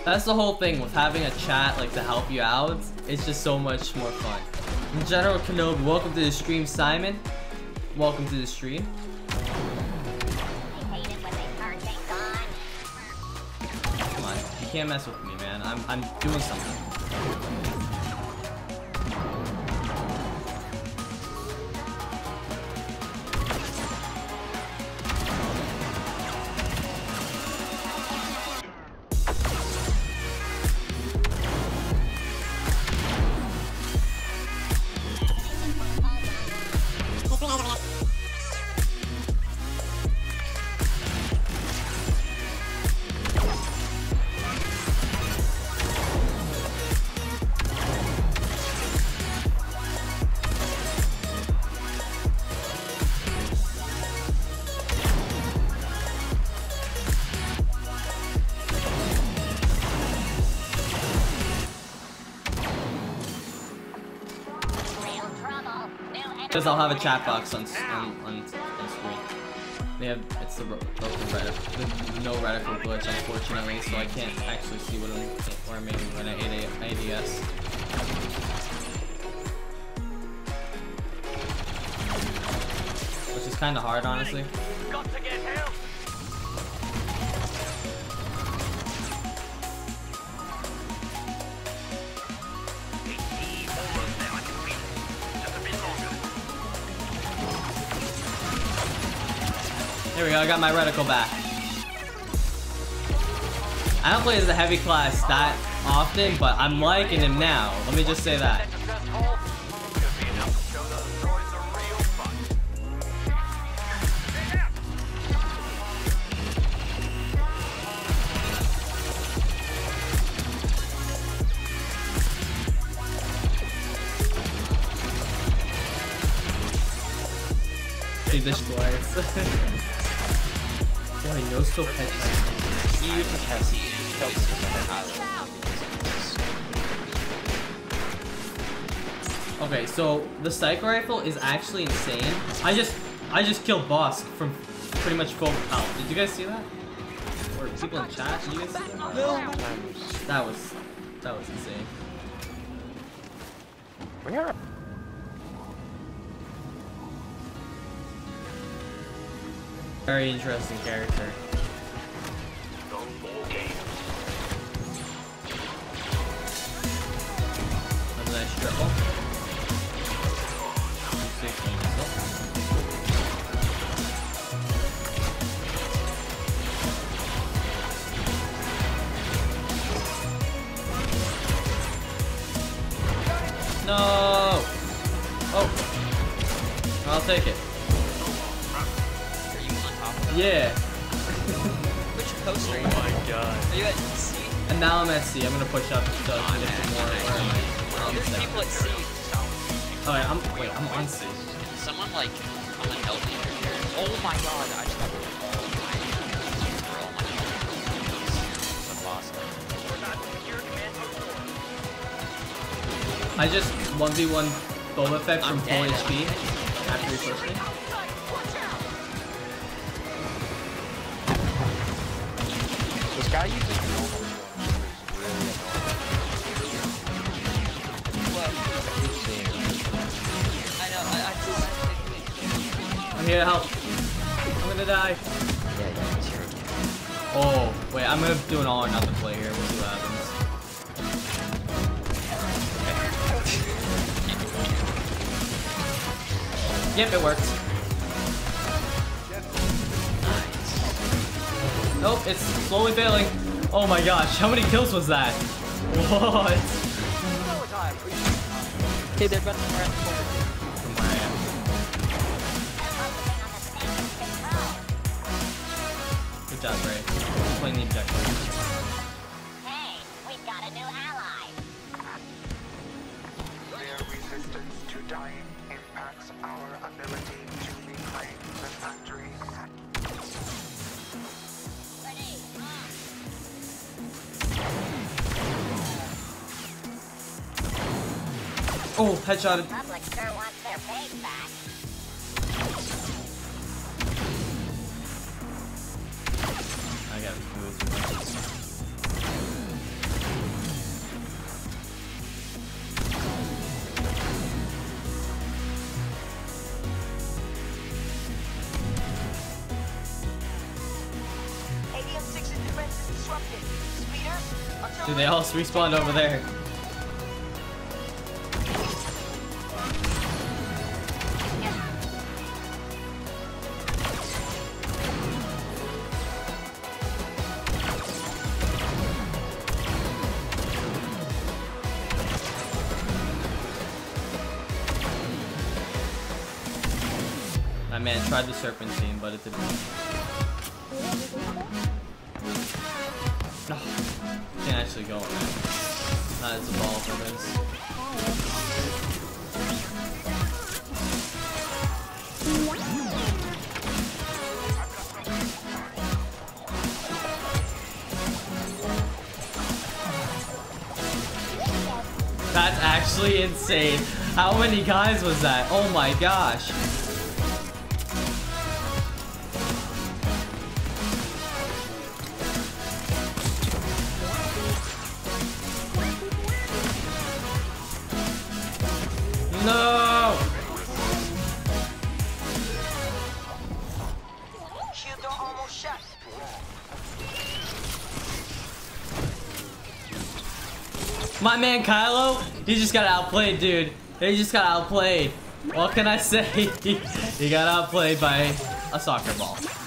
That's the whole thing with having a chat like to help you out. It's just so much more fun. In General Kenobi, welcome to the stream, Simon. Welcome to the stream. Come on, you can't mess with me, man. I'm doing something. Because I'll have a chat box on screen. It's the broken reticle, no reticle glitch, unfortunately, so I can't actually see what I'm aiming when I ADS. Which is kind of hard, honestly. Got to get help. There we go, I got my reticle back. I don't play as a heavy class that often, but I'm liking him now. Let me just say that. See this twice. Oh, he knows so petty. Okay, so the psycho rifle is actually insane. I just killed boss from pretty much full health. Did you guys see that? Or people in chat? Did you guys see that? No. That was insane. Where? Very interesting character. That's a nice triple. No! Oh! I'll take it. Yeah. Which post are you? Oh my god. Are you at C? And now I'm at C. I'm gonna push up so I can get some more. There's people at C. Alright, I'm on C. Someone like, I'm an LD here. Oh my god, I just got I just 1v1 Boba Fett from full HP after he pushed me. This guy you just I'm here to help. I'm gonna die. Oh, wait, I'm gonna do an all or nothing play here. We'll see what happens. Yep, it worked. Nope, it's slowly failing. Oh my gosh, how many kills was that? What? Okay, they're running around the corner. From where I am. Good job, Ray. Playing the objective. Hey, we've got a new ally. Their resistance to dying impacts our ability to reclaim the factory. Oh, headshotted. Public sure wants their page back. I gotta move. Dude, they all respawned over there. My man tried the serpentine, but it didn't work. Oh, can't actually go on that. Not as evolved for this. That's actually insane. How many guys was that? Oh my gosh. No! Shield door almost shut. My man Kylo, he just got outplayed, dude. He just got outplayed. What can I say? He got outplayed by a soccer ball.